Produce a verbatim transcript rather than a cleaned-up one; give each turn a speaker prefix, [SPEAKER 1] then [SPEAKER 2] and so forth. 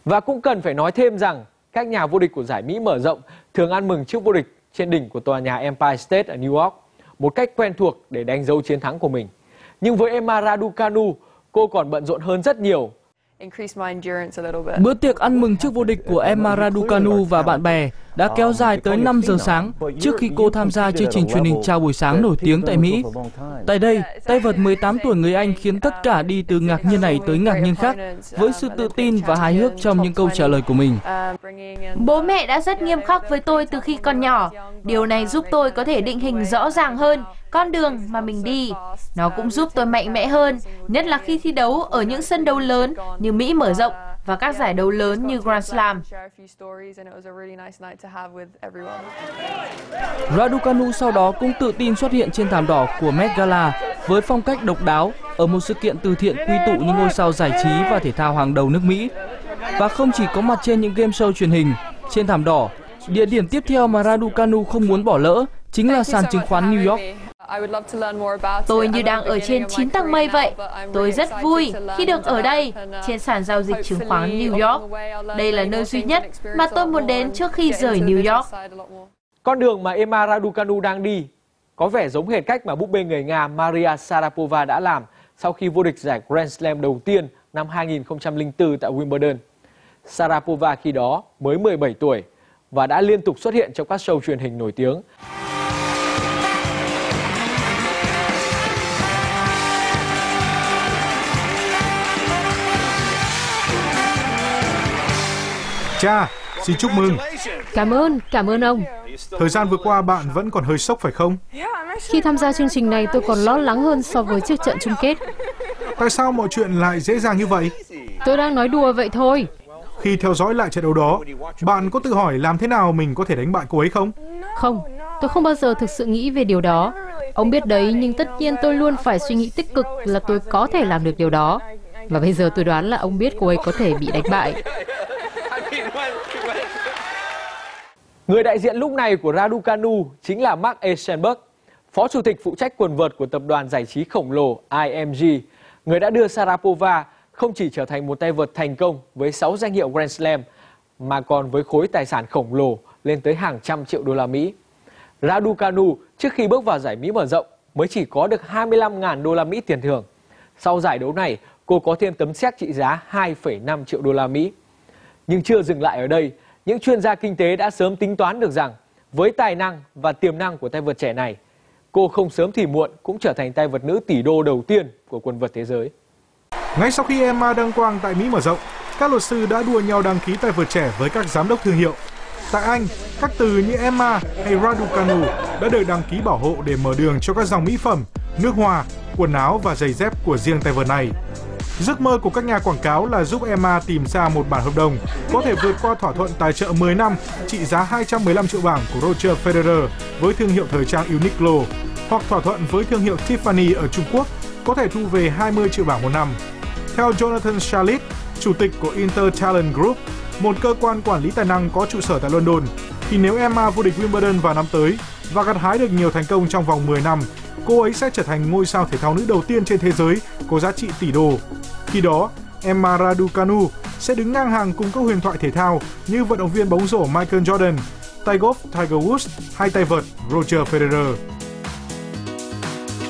[SPEAKER 1] Và cũng cần phải nói thêm rằng các nhà vô địch của giải Mỹ mở rộng thường ăn mừng trước vô địch trên đỉnh của tòa nhà Empire State ở New York, một cách quen thuộc để đánh dấu chiến thắng của mình. Nhưng với Emma Raducanu, cô còn bận rộn hơn rất nhiều.
[SPEAKER 2] Bữa tiệc ăn mừng trước vô địch của Emma Raducanu và bạn bè đã kéo dài tới năm giờ sáng trước khi cô tham gia chương trình truyền hình chào buổi sáng nổi tiếng tại Mỹ. Tại đây, tay vợt mười tám tuổi người Anh khiến tất cả đi từ ngạc nhiên này tới ngạc nhiên khác với sự tự tin và hài hước trong những câu trả lời của mình.
[SPEAKER 3] Bố mẹ đã rất nghiêm khắc với tôi từ khi còn nhỏ. Điều này giúp tôi có thể định hình rõ ràng hơn con đường mà mình đi. Nó cũng giúp tôi mạnh mẽ hơn, nhất là khi thi đấu ở những sân đấu lớn như Mỹ mở rộng và các giải đấu lớn như Grand Slam.
[SPEAKER 2] Raducanu sau đó cũng tự tin xuất hiện trên thảm đỏ của Met Gala với phong cách độc đáo ở một sự kiện từ thiện quy tụ những ngôi sao giải trí và thể thao hàng đầu nước Mỹ. Và không chỉ có mặt trên những game show truyền hình, trên thảm đỏ, địa điểm tiếp theo mà Raducanu không muốn bỏ lỡ chính là sàn chứng khoán New York.
[SPEAKER 3] Tôi như đang ở trên chín tầng mây vậy. Tôi rất vui khi được ở đây, trên sàn giao dịch chứng khoán New York. Đây là nơi duy nhất mà tôi muốn đến trước khi rời New York.
[SPEAKER 1] Con đường mà Emma Raducanu đang đi có vẻ giống hệt cách mà búp bê người Nga Maria Sharapova đã làm sau khi vô địch giải Grand Slam đầu tiên năm hai nghìn không trăm lẻ bốn tại Wimbledon. Sharapova khi đó mới mười bảy tuổi và đã liên tục xuất hiện trong các show truyền hình nổi tiếng.
[SPEAKER 4] Cha, xin chúc mừng.
[SPEAKER 5] Cảm ơn, cảm ơn ông.
[SPEAKER 4] Thời gian vừa qua bạn vẫn còn hơi sốc phải không?
[SPEAKER 5] Khi tham gia chương trình này tôi còn lo lắng hơn so với trước trận chung kết.
[SPEAKER 4] Tại sao mọi chuyện lại dễ dàng như vậy?
[SPEAKER 5] Tôi đang nói đùa vậy thôi.
[SPEAKER 4] Khi theo dõi lại trận đấu đó, bạn có tự hỏi làm thế nào mình có thể đánh bại cô ấy không?
[SPEAKER 5] Không, tôi không bao giờ thực sự nghĩ về điều đó. Ông biết đấy, nhưng tất nhiên tôi luôn phải suy nghĩ tích cực là tôi có thể làm được điều đó. Và bây giờ tôi đoán là ông biết cô ấy có thể bị đánh bại.
[SPEAKER 1] Người đại diện lúc này của Raducanu chính là Mark Eisenberg, phó chủ tịch phụ trách quần vợt của tập đoàn giải trí khổng lồ I M G, người đã đưa Sharapova không chỉ trở thành một tay vợt thành công với sáu danh hiệu Grand Slam, mà còn với khối tài sản khổng lồ lên tới hàng trăm triệu đô la Mỹ. Raducanu trước khi bước vào giải Mỹ mở rộng mới chỉ có được hai mươi lăm nghìn đô la Mỹ tiền thưởng. Sau giải đấu này, cô có thêm tấm séc trị giá hai phẩy năm triệu đô la Mỹ. Nhưng chưa dừng lại ở đây, những chuyên gia kinh tế đã sớm tính toán được rằng với tài năng và tiềm năng của tay vợt trẻ này, cô không sớm thì muộn cũng trở thành tay vợt nữ tỷ đô đầu tiên của quần vợt thế giới.
[SPEAKER 4] Ngay sau khi Emma đăng quang tại Mỹ mở rộng, các luật sư đã đua nhau đăng ký tay vợt trẻ với các giám đốc thương hiệu. Tại Anh, các từ như Emma hay Raducanu đã được đăng ký bảo hộ để mở đường cho các dòng mỹ phẩm, nước hoa, quần áo và giày dép của riêng tay vợt này. Giấc mơ của các nhà quảng cáo là giúp Emma tìm ra một bản hợp đồng có thể vượt qua thỏa thuận tài trợ mười năm trị giá hai trăm mười lăm triệu bảng của Roger Federer với thương hiệu thời trang Uniqlo, hoặc thỏa thuận với thương hiệu Tiffany ở Trung Quốc có thể thu về hai mươi triệu bảng một năm. Theo Jonathan Shalit, chủ tịch của Intertalent Group, một cơ quan quản lý tài năng có trụ sở tại London, thì nếu Emma vô địch Wimbledon vào năm tới và gặt hái được nhiều thành công trong vòng mười năm, cô ấy sẽ trở thành ngôi sao thể thao nữ đầu tiên trên thế giới có giá trị tỷ đô. Khi đó, Emma Raducanu sẽ đứng ngang hàng cùng các huyền thoại thể thao như vận động viên bóng rổ Michael Jordan, tay golf Tiger Woods hay tay vợt Roger Federer.